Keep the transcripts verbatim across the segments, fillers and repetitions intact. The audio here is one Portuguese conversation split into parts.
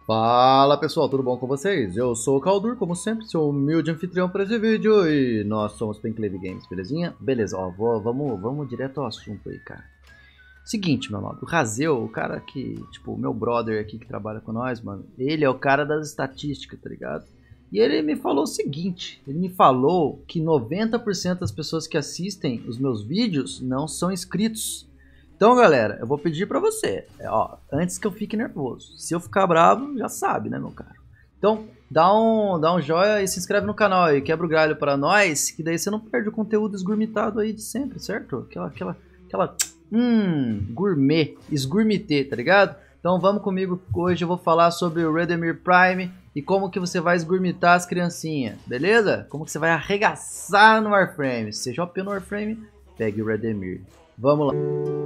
Fala pessoal, tudo bom com vocês? Eu sou o Kaldur, como sempre, seu humilde anfitrião para esse vídeo e nós somos Penclave Games, belezinha? Beleza, ó, vou, vamos, vamos direto ao assunto aí, cara. Seguinte, meu nome, o Razeu, o cara que, tipo, o meu brother aqui que trabalha com nós, mano, ele é o cara das estatísticas, tá ligado? E ele me falou o seguinte, ele me falou que noventa por cento das pessoas que assistem os meus vídeos não são inscritos. Então, galera, eu vou pedir pra você, é, ó, antes que eu fique nervoso, se eu ficar bravo, já sabe, né, meu caro? Então, dá um, dá um joinha e se inscreve no canal aí, quebra o galho pra nós, que daí você não perde o conteúdo esgourmitado aí de sempre, certo? Aquela, aquela, aquela, hum, gourmet, esgourmité, tá ligado? Então vamos comigo, hoje eu vou falar sobre o Redemir Prime e como que você vai esgourmitar as criancinhas, beleza? Como que você vai arregaçar no Warframe, se seja O P no Warframe, pegue o Redemir. Vamos lá.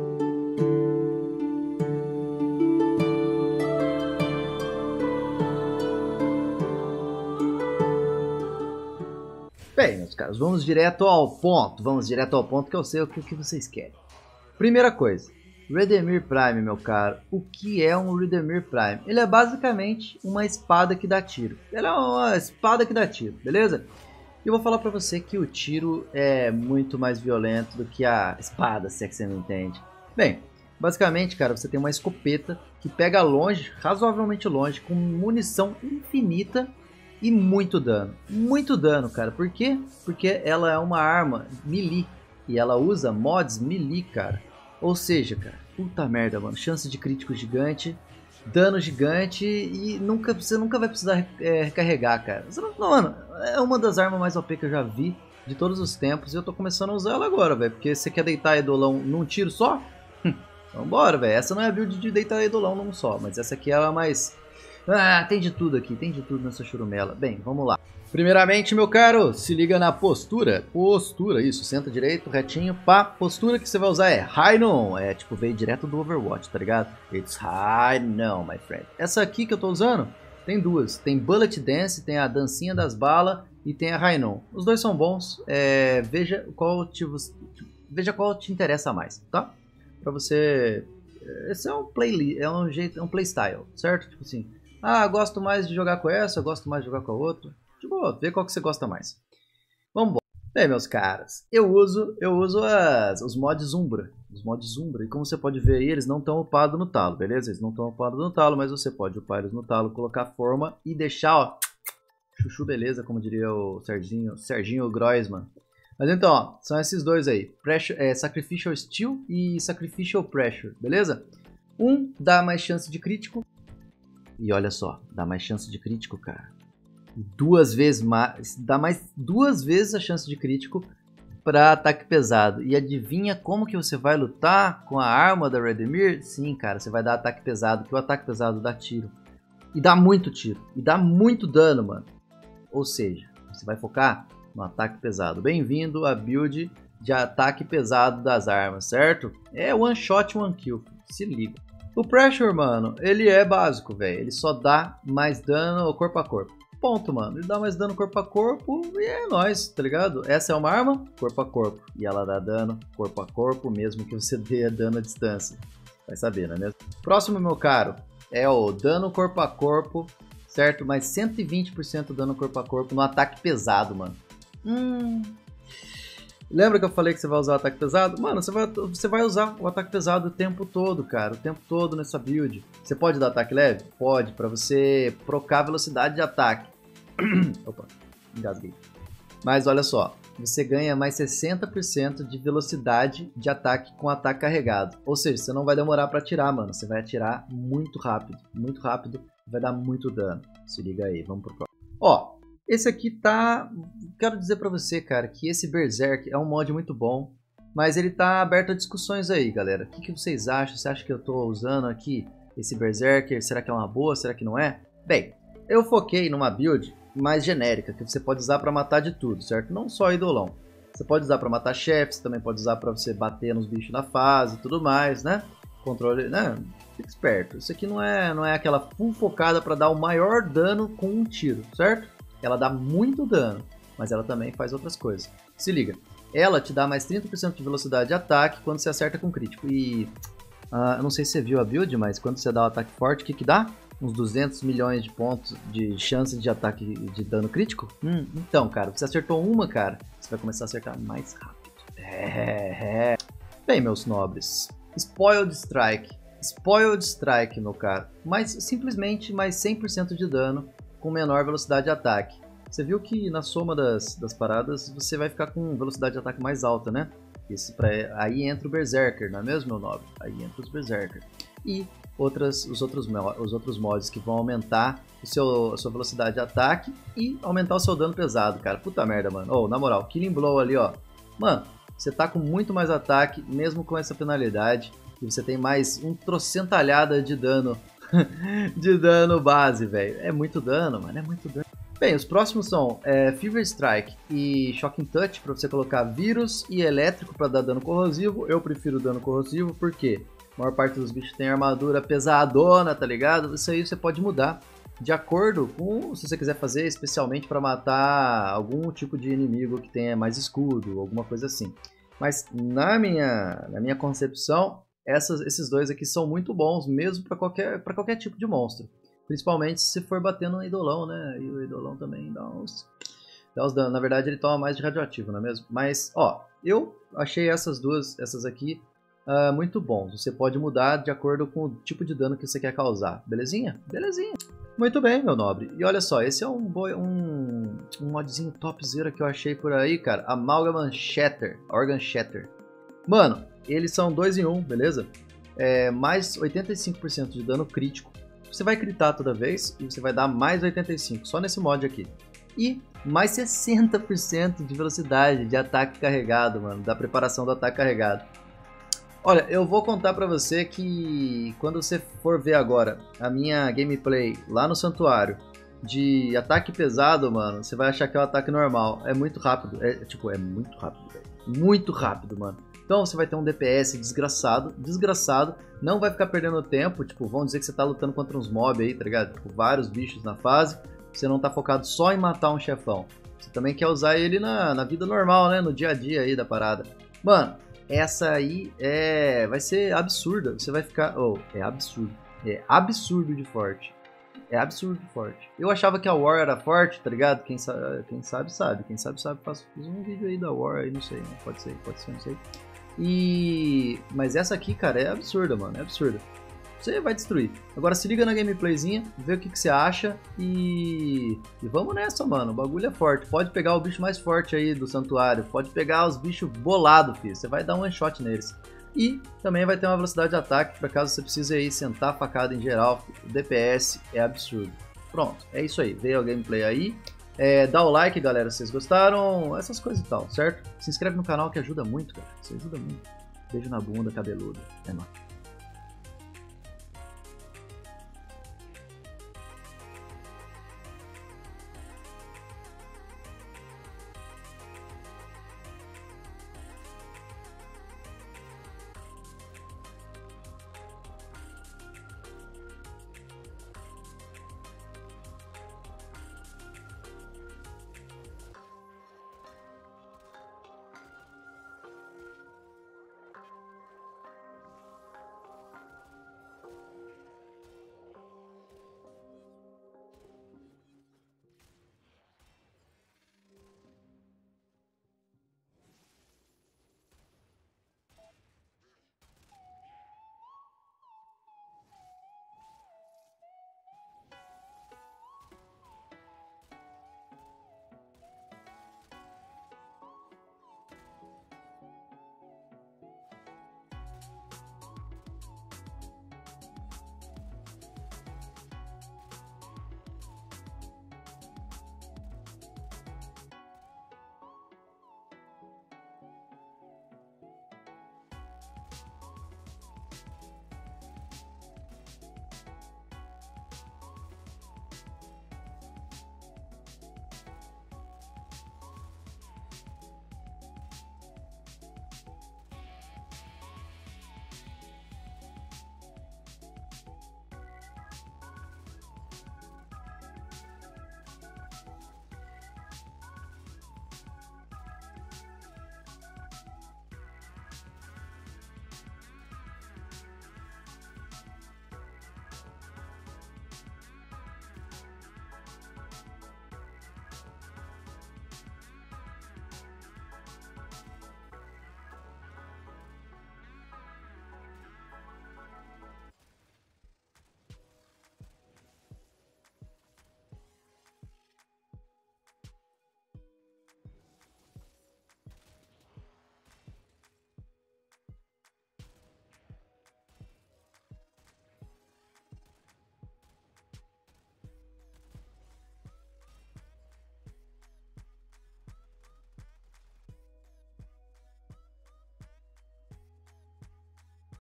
Bem, meus caros, vamos direto ao ponto. Vamos direto ao ponto que eu sei o que, o que vocês querem. Primeira coisa, Redemir Prime, meu caro. O que é um Redemir Prime? Ele é basicamente uma espada que dá tiro. Ele é uma espada que dá tiro, beleza? E eu vou falar pra você que o tiro é muito mais violento do que a espada, se é que você não entende. Bem, basicamente, cara, você tem uma escopeta que pega longe, razoavelmente longe, com munição infinita e muito dano. Muito dano, cara. Por quê? Porque ela é uma arma melee e ela usa mods melee, cara. Ou seja, cara, puta merda, mano. Chance de crítico gigante, dano gigante e nunca, você nunca vai precisar é, recarregar, cara. Você não, mano, é uma das armas mais O P que eu já vi de todos os tempos e eu tô começando a usar ela agora, velho. Porque você quer deitar Eidolon num tiro só? Vambora, velho. Essa não é a build de deitar Eidolon num só, mas essa aqui é a mais... Ah, tem de tudo aqui, tem de tudo nessa churumela. Bem, vamos lá. Primeiramente, meu caro, se liga na postura. Postura, isso, senta direito, retinho, pá. Postura que você vai usar é High Non. É tipo, veio direto do Overwatch, tá ligado? It's High Non, my friend. Essa aqui que eu tô usando, tem duas. Tem Bullet Dance, tem a dancinha das balas e tem a High Non. Os dois são bons, é, veja, qual te, veja qual te interessa mais, tá? Pra você... Esse é um play, é um jeito, é um playstyle, certo? Tipo assim... Ah, gosto mais de jogar com essa, eu gosto mais de jogar com a outra. De boa, vê qual que você gosta mais. Vamos embora. Bem, meus caras, eu uso, eu uso as, os mods Umbra. Os mods Umbra. E como você pode ver aí, eles não estão upados no talo, beleza? Eles não estão upados no talo, mas você pode upar eles no talo, colocar forma e deixar, ó, chuchu beleza, como diria o Serginho, Serginho Groisman. Mas então, ó, são esses dois aí. Pressure, é, Sacrificial Steel e Sacrificial Pressure, beleza? Um dá mais chance de crítico. E olha só, dá mais chance de crítico, cara. Duas vezes mais, dá mais duas vezes a chance de crítico para ataque pesado. E adivinha como que você vai lutar com a arma da Redemir? Sim, cara, você vai dar ataque pesado, que o ataque pesado dá tiro. E dá muito tiro, e dá muito dano, mano. Ou seja, você vai focar no ataque pesado. Bem-vindo à build de ataque pesado das armas, certo? É one shot, one kill, se liga. O Pressure, mano, ele é básico, velho. Ele só dá mais dano corpo a corpo. Ponto, mano. Ele dá mais dano corpo a corpo e é nóis, tá ligado? Essa é uma arma corpo a corpo. E ela dá dano corpo a corpo, mesmo que você dê dano à distância. Vai saber, não é mesmo? Próximo, meu caro, é o dano corpo a corpo, certo? Mais cento e vinte por cento dano corpo a corpo no ataque pesado, mano. Hum... Lembra que eu falei que você vai usar o ataque pesado? Mano, você vai, você vai usar o ataque pesado o tempo todo, cara. O tempo todo nessa build. Você pode dar ataque leve? Pode, pra você procar a velocidade de ataque. Opa, engasguei. Mas olha só, você ganha mais sessenta por cento de velocidade de ataque com ataque carregado. Ou seja, você não vai demorar pra atirar, mano. Você vai atirar muito rápido. Muito rápido, vai dar muito dano. Se liga aí, vamos pro próximo. Ó. Esse aqui tá... Quero dizer pra você, cara, que esse Berserk é um mod muito bom, mas ele tá aberto a discussões aí, galera. O que, que vocês acham? Você acha que eu tô usando aqui esse Berserker? Será que é uma boa? Será que não é? Bem, eu foquei numa build mais genérica, que você pode usar pra matar de tudo, certo? Não só Eidolon. Você pode usar pra matar chefes, também pode usar pra você bater nos bichos na fase e tudo mais, né? Controle, né? Fica esperto. Isso aqui não é, não é aquela full focada pra dar o maior dano com um tiro, certo? Ela dá muito dano, mas ela também faz outras coisas. Se liga, ela te dá mais trinta por cento de velocidade de ataque quando você acerta com crítico. E uh, eu não sei se você viu a build, mas quando você dá o ataque forte, o que que dá? uns duzentos milhões de pontos de chance de ataque de dano crítico? Hum, então, cara, você acertou uma, cara, você vai começar a acertar mais rápido. É, é. Bem, meus nobres, Spoiled Strike. Spoiled Strike, meu cara. Mas simplesmente mais cem por cento de dano com menor velocidade de ataque. Você viu que na soma das, das paradas você vai ficar com velocidade de ataque mais alta, né? Esse pra, aí entra o Berserker, não é mesmo, meu nobre? Aí entra os Berserker. E outras, os, outros, os outros mods que vão aumentar o seu, a sua velocidade de ataque e aumentar o seu dano pesado, cara. Puta merda, mano. Oh, na moral, Killing Blow ali, ó. Mano, você tá com muito mais ataque, mesmo com essa penalidade. E você tem mais um trocentalhada de dano. de dano base, velho. É muito dano, mano. É muito dano. Bem, os próximos são é, Fever Strike e Shocking Touch, para você colocar vírus e elétrico para dar dano corrosivo. Eu prefiro dano corrosivo porque a maior parte dos bichos tem armadura pesadona, tá ligado? Isso aí você pode mudar de acordo com, se você quiser fazer especialmente para matar algum tipo de inimigo que tenha mais escudo, alguma coisa assim. Mas na minha, na minha concepção, essas, esses dois aqui são muito bons mesmo para qualquer, para qualquer tipo de monstro. Principalmente se for batendo no idolão, né? E o idolão também dá uns, dá uns danos. Na verdade ele toma mais de radioativo, não é mesmo? Mas, ó, eu achei essas duas, essas aqui, uh, muito bons. Você pode mudar de acordo com o tipo de dano que você quer causar. Belezinha? Belezinha. Muito bem, meu nobre. E olha só, esse é um, um, um modzinho topzera que eu achei por aí, cara. Amalgam Shatter. Organ Shatter. Mano, eles são dois em um, beleza? É, mais oitenta e cinco por cento de dano crítico. Você vai critar toda vez e você vai dar mais oitenta e cinco por cento, só nesse mod aqui. E mais sessenta por cento de velocidade de ataque carregado, mano, da preparação do ataque carregado. Olha, eu vou contar pra você que quando você for ver agora a minha gameplay lá no santuário de ataque pesado, mano, você vai achar que é um ataque normal. É muito rápido, é tipo, é muito rápido, velho. Muito rápido, mano. Então você vai ter um D P S desgraçado, desgraçado, não vai ficar perdendo tempo, tipo, vão dizer que você tá lutando contra uns mobs aí, tá ligado? Tipo, vários bichos na fase, você não tá focado só em matar um chefão. Você também quer usar ele na, na vida normal, né? No dia a dia aí da parada. Mano, essa aí é... vai ser absurda, você vai ficar... Oh, é absurdo, é absurdo de forte. É absurdo de forte. Eu achava que a War era forte, tá ligado? Quem, sa quem sabe, sabe. Quem sabe, sabe. Faço um vídeo aí da War aí, não sei, né? Pode ser, pode ser, não sei. E... mas essa aqui, cara, é absurda, mano. É absurda. Você vai destruir. Agora se liga na gameplayzinha, vê o que, que você acha e... e vamos nessa, mano. O bagulho é forte. Pode pegar o bicho mais forte aí do santuário. Pode pegar os bichos bolados, filho. Você vai dar um one shot neles. E também vai ter uma velocidade de ataque, para caso você precise aí sentar a facada em geral. O D P S é absurdo. Pronto, é isso aí. Veio a gameplay aí. É, dá o like, galera, se vocês gostaram. Essas coisas e tal, certo? Se inscreve no canal que ajuda muito, cara. Isso ajuda muito. Beijo na bunda, cabeludo. É nóis.